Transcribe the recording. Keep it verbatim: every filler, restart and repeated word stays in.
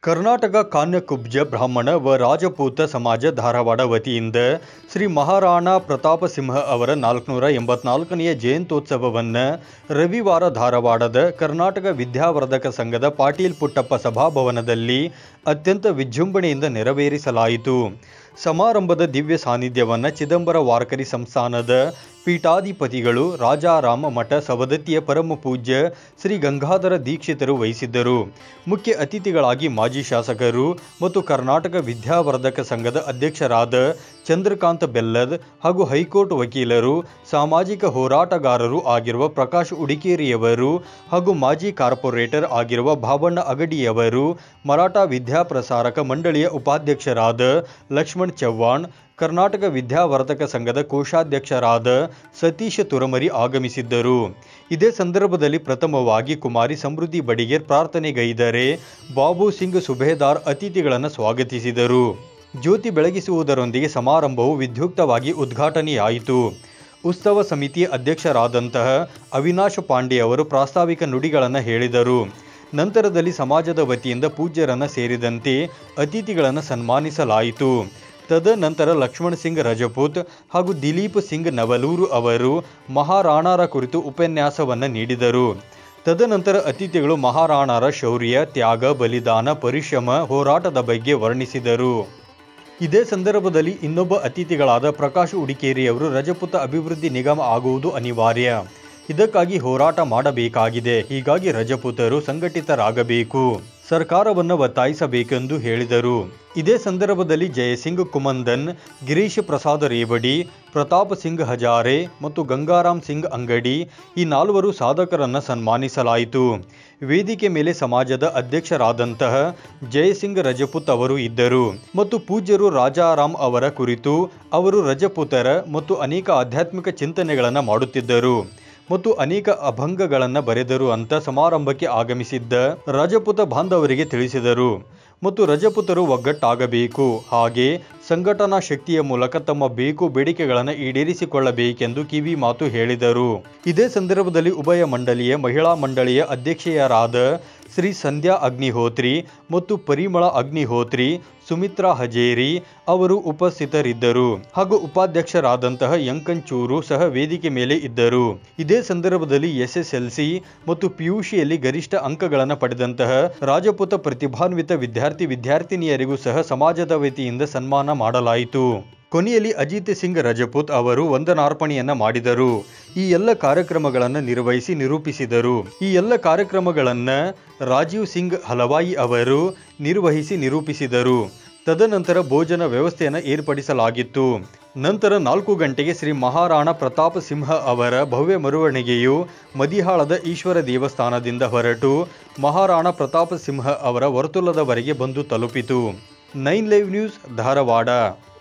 ಕರ್ನಾಟಕ ಕಾನ್ಯಕುಬ್ಜ ಬ್ರಾಹ್ಮಣ ವ ರಾಜಪೂತ ಸಮಾಜ ಧಾರವಾಡ ವತಿಯಿಂದ ಶ್ರೀ ಮಹಾರಾಣಾ ಪ್ರತಾಪ ಸಿಂಹ ಅವರ ನಾಲ್ಕುನೂರ ಎಂಬತ್ನಾಲ್ಕನೆಯ ಜಯಂತ್ಯೋತ್ಸವವನ್ನು ರವಿವಾರ ಧಾರವಾಡದ ಕರ್ನಾಟಕ ವಿದ್ಯಾವರ್ಧಕ ಸಂಘದ ಪಾಟೀಲ್ ಪುಟ್ಟಪ್ಪ ಸಭಾಭವನದಲ್ಲಿ ಅತ್ಯಂತ ವಿಜೃಂಭಣೆಯಿಂದ ನೆರವೇರಿಸಲಾಯಿತು. ಸಮಾರಂಭದ ದಿವ್ಯ ಸಾನ್ನಿಧ್ಯವನ್ನು ಚಿದಂಬರ ವಾರಕರಿ ಸಂಸ್ಥಾನದ ಪೀಠಾಧಿಪತಿಗಳು ರಾಜಾರಾಮ ಮಠ ಸವದತ್ತಿಯ ಪರಮ ಪೂಜ್ಯ ಶ್ರೀ ಗಂಗಾಧರ ದೀಕ್ಷಿತರು ವಹಿಸಿದ್ದರು. ಮುಖ್ಯ ಅತಿಥಿಗಳಾಗಿ ಮಾಜಿ ಶಾಸಕರು ಮತ್ತು ಕರ್ನಾಟಕ ವಿದ್ಯಾವರ್ಧಕ ಸಂಘದ ಅಧ್ಯಕ್ಷರಾದ ಚಂದ್ರಕಾಂತ ಬೆಲ್ಲದ್ ಹಾಗೂ ಹೈಕೋರ್ಟ್ ವಕೀಲರು, ಸಾಮಾಜಿಕ ಹೋರಾಟಗಾರರು ಆಗಿರುವ ಪ್ರಕಾಶ್ ಉಡಿಕೇರಿಯವರು ಹಾಗೂ ಮಾಜಿ ಕಾರ್ಪೊರೇಟರ್ ಆಗಿರುವ ಭಾವಣ್ಣ ಅಗಡಿಯವರು, ಮರಾಠ ವಿದ್ಯಾಪ್ರಸಾರಕ ಮಂಡಳಿಯ ಉಪಾಧ್ಯಕ್ಷರಾದ ಲಕ್ಷ್ಮಣ್ ಚವ್ಹಾಣ್, ಕರ್ನಾಟಕ ವಿದ್ಯಾವರ್ಧಕ ಸಂಘದ ಕೋಶಾಧ್ಯಕ್ಷರಾದ ಸತೀಶ್ ತುರಮರಿ ಆಗಮಿಸಿದ್ದರು. ಇದೇ ಸಂದರ್ಭದಲ್ಲಿ ಪ್ರಥಮವಾಗಿ ಕುಮಾರಿ ಸಮೃದ್ಧಿ ಬಡಿಗೇರ್ ಪ್ರಾರ್ಥನೆಗೈದರೆ ಬಾಬು ಸಿಂಗ್ ಸುಬೇದಾರ್ ಅತಿಥಿಗಳನ್ನು ಸ್ವಾಗತಿಸಿದರು. ಜ್ಯೋತಿ ಬೆಳಗಿಸುವುದರೊಂದಿಗೆ ಸಮಾರಂಭವು ವಿದ್ಯುಕ್ತವಾಗಿ ಉದ್ಘಾಟನೆಯಾಯಿತು. ಉತ್ಸವ ಸಮಿತಿ ಅಧ್ಯಕ್ಷರಾದಂತಹ ಅವಿನಾಶ್ ಪಾಂಡೆ ಅವರು ಪ್ರಾಸ್ತಾವಿಕ ನುಡಿಗಳನ್ನು ಹೇಳಿದರು. ನಂತರದಲ್ಲಿ ಸಮಾಜದ ವತಿಯಿಂದ ಪೂಜ್ಯರನ್ನು ಸೇರಿದಂತೆ ಅತಿಥಿಗಳನ್ನು ಸನ್ಮಾನಿಸಲಾಯಿತು. ತದನಂತರ ಲಕ್ಷ್ಮಣ್ ಸಿಂಗ್ ರಜಪೂತ್ ಹಾಗೂ ದಿಲೀಪ್ ಸಿಂಗ್ ನವಲೂರು ಅವರು ಮಹಾರಾಣಾರ ಕುರಿತು ಉಪನ್ಯಾಸವನ್ನು ನೀಡಿದರು. ತದನಂತರ ಅತಿಥಿಗಳು ಮಹಾರಾಣಾರ ಶೌರ್ಯ, ತ್ಯಾಗ, ಬಲಿದಾನ, ಪರಿಶ್ರಮ, ಹೋರಾಟದ ಬಗ್ಗೆ ವರ್ಣಿಸಿದರು. ಇದೇ ಸಂದರ್ಭದಲ್ಲಿ ಇನ್ನೊಬ್ಬ ಅತಿಥಿಗಳಾದ ಪ್ರಕಾಶ್ ಉಡಿಕೇರಿಯವರು ರಜಪೂತ ಅಭಿವೃದ್ಧಿ ನಿಗಮ ಆಗುವುದು ಅನಿವಾರ್ಯ, ಇದಕ್ಕಾಗಿ ಹೋರಾಟ ಮಾಡಬೇಕಾಗಿದೆ, ಹೀಗಾಗಿ ರಜಪೂತರು ಸಂಘಟಿತರಾಗಬೇಕು, ಸರ್ಕಾರವನ್ನು ಒತ್ತಾಯಿಸಬೇಕೆಂದು ಹೇಳಿದರು. ಇದೇ ಸಂದರ್ಭದಲ್ಲಿ ಜಯಸಿಂಗ್ ಕುಮಂದನ್, ಗಿರೀಶ್ ಪ್ರಸಾದ್ ರೇವಡಿ, ಪ್ರತಾಪ್ ಸಿಂಗ್ ಹಜಾರೆ ಮತ್ತು ಗಂಗಾರಾಮ್ ಸಿಂಗ್ ಅಂಗಡಿ ಈ ನಾಲ್ವರು ಸಾಧಕರನ್ನು ಸನ್ಮಾನಿಸಲಾಯಿತು. ವೇದಿಕೆ ಮೇಲೆ ಸಮಾಜದ ಅಧ್ಯಕ್ಷರಾದಂತಹ ಜಯಸಿಂಗ್ ರಜಪೂತ್ ಅವರು ಇದ್ದರು ಮತ್ತು ಪೂಜ್ಯರು ರಾಜಾರಾಮ್ ಅವರ ಕುರಿತು ಅವರು ರಜಪೂತರ ಮತ್ತು ಅನೇಕ ಆಧ್ಯಾತ್ಮಿಕ ಚಿಂತನೆಗಳನ್ನು ಮಾಡುತ್ತಿದ್ದರು ಮತ್ತು ಅನೇಕ ಅಭಂಗಗಳನ್ನು ಬರೆದರು ಅಂತ ಸಮಾರಂಭಕ್ಕೆ ಆಗಮಿಸಿದ್ದ ರಜಪೂತ ಬಾಂಧವರಿಗೆ ತಿಳಿಸಿದರು ಮತ್ತು ರಜಪೂತರು ಒಗ್ಗಟ್ಟಾಗಬೇಕು, ಹಾಗೆ ಸಂಘಟನಾ ಶಕ್ತಿಯ ಮೂಲಕ ತಮ್ಮ ಬೇಕು ಬೇಡಿಕೆಗಳನ್ನು ಈಡೇರಿಸಿಕೊಳ್ಳಬೇಕೆಂದು ಕಿವಿ ಮಾತು ಹೇಳಿದರು. ಇದೇ ಸಂದರ್ಭದಲ್ಲಿ ಉಭಯ ಮಂಡಳಿಯ ಮಹಿಳಾ ಮಂಡಳಿಯ ಅಧ್ಯಕ್ಷೆಯರಾದ ಶ್ರೀ ಸಂಧ್ಯಾ ಅಗ್ನಿಹೋತ್ರಿ ಮತ್ತು ಪರಿಮಳ ಅಗ್ನಿಹೋತ್ರಿ, ಸುಮಿತ್ರಾ ಹಜೇರಿ ಅವರು ಉಪಸ್ಥಿತರಿದ್ದರು ಹಾಗೂ ಉಪಾಧ್ಯಕ್ಷರಾದಂತಹ ಯಂಕಂಚೂರು ಸಹ ವೇದಿಕೆ ಮೇಲೆ ಇದ್ದರು. ಇದೇ ಸಂದರ್ಭದಲ್ಲಿ ಎಸ್ಎಸ್ಎಲ್ಸಿ ಮತ್ತು ಪಿಯುಸಿಯಲ್ಲಿ ಗರಿಷ್ಠ ಅಂಕಗಳನ್ನು ಪಡೆದಂತಹ ರಾಜಪೂತ ಪ್ರತಿಭಾನ್ವಿತ ವಿದ್ಯಾರ್ಥಿ ವಿದ್ಯಾರ್ಥಿನಿಯರಿಗೂ ಸಹ ಸಮಾಜದ ವತಿಯಿಂದ ಸನ್ಮಾನ ಮಾಡಲಾಯಿತು. ಕೊನೆಯಲ್ಲಿ ಅಜಿತ್ ಸಿಂಗ್ ರಜಪೂತ್ ಅವರು ವಂದನಾರ್ಪಣೆಯನ್ನ ಮಾಡಿದರು. ಈ ಎಲ್ಲ ಕಾರ್ಯಕ್ರಮಗಳನ್ನು ನಿರ್ವಹಿಸಿ ನಿರೂಪಿಸಿದರು. ಈ ಎಲ್ಲ ಕಾರ್ಯಕ್ರಮಗಳನ್ನು ರಾಜೀವ್ ಸಿಂಗ್ ಹಲವಾಯಿ ಅವರು ನಿರ್ವಹಿಸಿ ನಿರೂಪಿಸಿದರು. ತದನಂತರ ಭೋಜನ ವ್ಯವಸ್ಥೆಯನ್ನು ಏರ್ಪಡಿಸಲಾಗಿತ್ತು. ನಂತರ ನಾಲ್ಕು ಗಂಟೆಗೆ ಶ್ರೀ ಮಹಾರಾಣಾ ಪ್ರತಾಪ ಸಿಂಹ ಅವರ ಭವ್ಯ ಮೆರವಣಿಗೆಯು ಮದಿಹಾಳದ ಈಶ್ವರ ದೇವಸ್ಥಾನದಿಂದ ಹೊರಟು ಮಹಾರಾಣಾ ಪ್ರತಾಪ ಸಿಂಹ ಅವರ ವರ್ತುಲದವರೆಗೆ ಬಂದು ತಲುಪಿತು. Nine live news Dharwad.